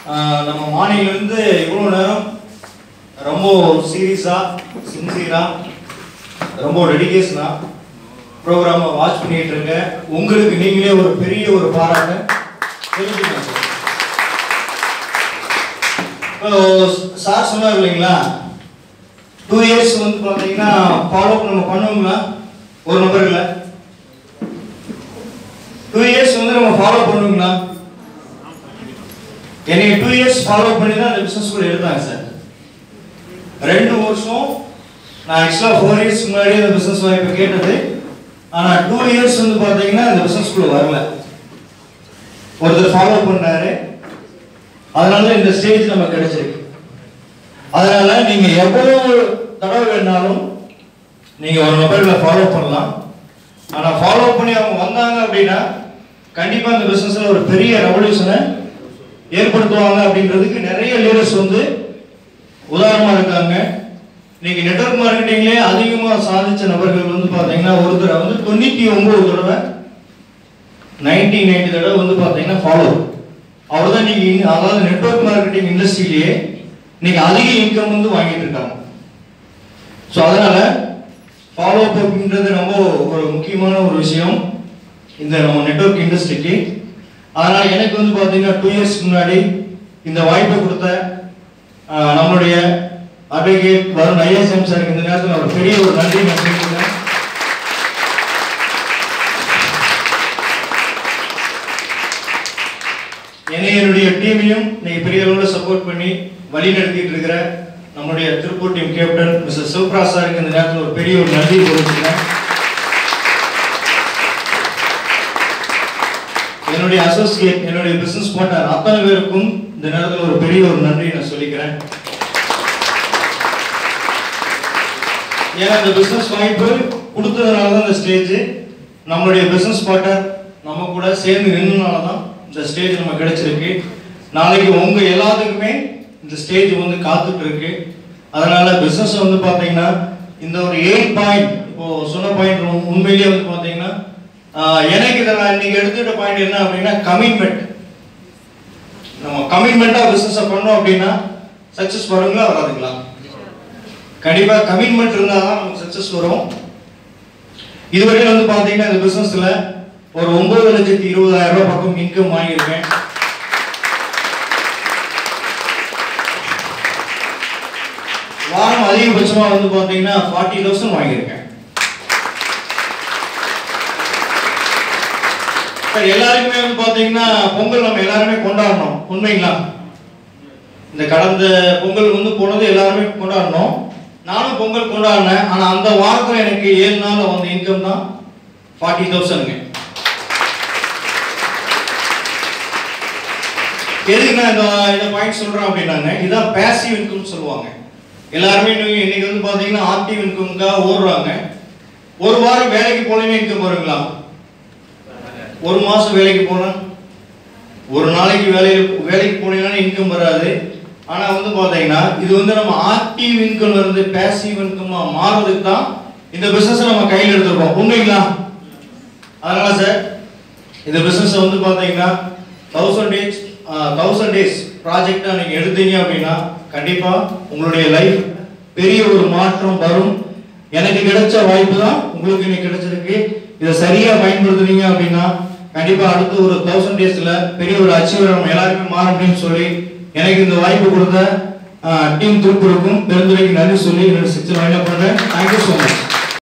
நம்ம மாநிலிருந்து இவ்வளோ நேரம் ரொம்ப சீரியஸாக சின்சியராக ரொம்ப டெடிகேஷனாக ப்ரோக்ராமை வாட்ச் பண்ணிட்டு இருக்க உங்களுக்கு நீங்களே ஒரு பெரிய ஒரு பாராட்டு தெரிஞ்சுக்கணும் சார். இப்போ சார் சொன்னார் இல்லைங்களா, 2 years வந்து பார்த்தீங்கன்னா ஃபாலோ நம்ம பண்ணுவோங்களா ஒரு நபர்களை 2 years வந்து நம்ம ஃபாலோ பண்ணுவோங்களா? என்னை 2 years ஃபாலோ பண்ணி தான் அந்த பிசினஸ் கூட எடுத்தாங்க சார். 2 வருஷம் நான் ஆக்சுவலாக 4 years முன்னாடி அந்த பிசினஸ் வாய்ப்பு கேட்டது. ஆனால் 2 years வந்து பார்த்தீங்கன்னா அந்த பிசினஸ் குள்ள வரல. ஒருத்தர் ஃபாலோ பண்ணாரு, அதனால இந்த ஸ்டேஜ் நமக்கு கிடைச்சிருக்கு. அதனால நீங்க எவ்வளவு தடவை வேணாலும் நீங்க ஒரு நபர்களை ஃபாலோ பண்ணலாம். ஆனா ஃபாலோ பண்ணி அவங்க வந்தாங்க அப்படின்னா கண்டிப்பா இந்த பிசினஸ்ல ஒரு பெரிய ரெவல்யூஷனை ஏற்படுத்துவாங்க அப்படின்றதுக்கு நிறைய லீடர்ஸ் வந்து உதாரணமா இருக்காங்க. இன்னைக்கு நெட்வொர்க் மார்க்கெட்டிங்லேயே அதிகமாக சாதிச்ச நபர்கள் வந்து பார்த்தீங்கன்னா ஒருத்தர் வந்து 99 தடவை 90 தடவை வந்து பார்த்தீங்கன்னா ஃபாலோ. அவர் தான் இன்னைக்கு அதாவது நெட்வொர்க் மார்க்கெட்டிங் இண்டஸ்ட்ரியிலேயே இன்னைக்கு அதிக இன்கம் வந்து வாங்கிட்டு இருக்காங்க. ஸோ அதனால ஃபாலோ அப் அப்படின்றது ரொம்ப ஒரு முக்கியமான ஒரு விஷயம் இந்த நம்ம நெட்வொர்க் இண்டஸ்ட்ரிக்கு. அதனால எனக்கு வந்து பார்த்தீங்கன்னா 2 years முன்னாடி இந்த வாய்ப்பை கொடுத்த நம்மளுடைய அட்வொகேட் வருண் ஐஎஸ்எம் சாருக்கு இந்த நேரத்தில் ஒரு பெரிய ஒரு நன்றி நான் சொல்லிக்கிறேன். என்னுடைய டீமையும் இன்னைக்கு பெரிய அளவில் சப்போர்ட் பண்ணி வழி நடத்திட்டு இருக்கிற நம்முடைய Tiruppur team captain mister Sivapra சாருக்கு இந்த நேரத்தில் ஒரு பெரிய ஒரு நன்றி தெரிவிச்சுக்கிறேன். என்னுடைய அசோசியேட் என்னுடைய பிசினஸ் பார்ட்னர் அத்தனை பேருக்கும் இந்த நேரத்தில் ஒரு பெரிய ஒரு நன்றி நான் சொல்லிக்கிறேன். ஏன்னா இந்த பிசினஸ் வாய்ப்பு கொடுத்ததுனால தான் இந்த ஸ்டேஜ், நம்மளுடைய பிசினஸ் பார்ட்னர் நம்ம கூட சேர்ந்து நின்றனால தான் இந்த ஸ்டேஜ் நம்ம கிடைச்சிருக்கு. நாளைக்கு உங்க எல்லாத்துக்குமே இந்த ஸ்டேஜ் வந்து காத்துட்டு இருக்கு. அதனால பிசினஸ் வந்து பாத்தீங்கன்னா இந்த ஒரு 8 பாயிண்ட் இப்போ சொன்ன பாயிண்ட் உண்மையிலேயே வந்து பாத்தீங்கன்னா எனக்கு இதை நான் இன்னைக்கு எடுத்துக்கிட்ட பாயிண்ட் என்ன அப்படின்னா கமிட்மெண்ட். நம்ம கமிட்மெண்டா பிசினஸ் பண்ணோம் அப்படின்னா சக்சஸ் வருங்களா வராதுங்களா? கண்டிப்பா கமிட்மெண்ட் இருந்தால் தான் நமக்கு சக்சஸ் வரும். இதுவரையும் வந்து பாத்தீங்கன்னா இந்த பிசினஸ்ல ஒரு 9,20,000 ரூபாய் பக்கம் இன்கம் வாங்கியிருக்கேன். வாரம் அதிகபட்சமா வந்து பாத்தீங்கன்னா 40,000 வாங்கியிருக்கேன். எல்லாருக்குமே வந்து பாத்தீங்கன்னா பொங்கல் நம்ம எல்லாருமே கொண்டாடணும் உண்மைங்களா? இந்த கடந்த பொங்கல் வந்து போனது எல்லாருமே கொண்டாடணும். நானும் பொங்கல் கொண்டாடினேன். ஆனா அந்த வாரத்தில் எனக்கு 7 நாள் வந்த இன்கம் தான் 40,000. எதுக்கு நான் இந்த பாயிண்ட் சொல்றேன் அப்படின்னாங்க, இதான் பேசிவ் இன்கம் சொல்லுவாங்க. எல்லாருமே இன்னைக்கு வந்து பாத்தீங்கன்னா ஆக்டிவ் இன்கம்காக ஓடுறாங்க. ஒரு வாரம் வேலைக்கு போனீங்கன்னா இன்கம் வருங்களா? ஒரு மாசம் வேலைக்கு போனா ஒரு நாளைக்கு வேலைக்கு போனீங்கன்னா இன்கம் வராது. ஆனா வந்து பாத்தீங்கன்னா இது வந்து நம்ம ஆக்டிவ் இன்கம் இருந்து பேசிவ் இன்கமா மாறதுக்கு தான் இந்த பிசினஸ் நம்ம கையில் எடுத்துருக்கோம் உண்மைங்களா? அதனால சார் இந்த பிசினஸ் வந்து பாத்தீங்கன்னா 1000 days ப்ராஜெக்டா நீங்க எடுத்தீங்க அப்படின்னா கண்டிப்பா உங்களுடைய லைஃப் பெரிய ஒரு மாற்றம் வரும். எனக்கு கிடைச்ச வாய்ப்பு தான் உங்களுக்கு இன்னைக்கு கிடைச்சிருக்கு. இதை சரியா பயன்படுத்துனீங்க அப்படின்னா கண்டிப்பா அடுத்து ஒரு 1000 daysல பெரிய ஒரு அச்சீவர் நம்ம எல்லாருமே மாற அப்படின்னு சொல்லி எனக்கு இந்த வாய்ப்பு கொடுத்த டீம் திருப்பூருக்கும் பெருந்துரைக்கு நன்றி சொல்லி என்னோட சிக்ஸ் பண்றேன். Thank you so much.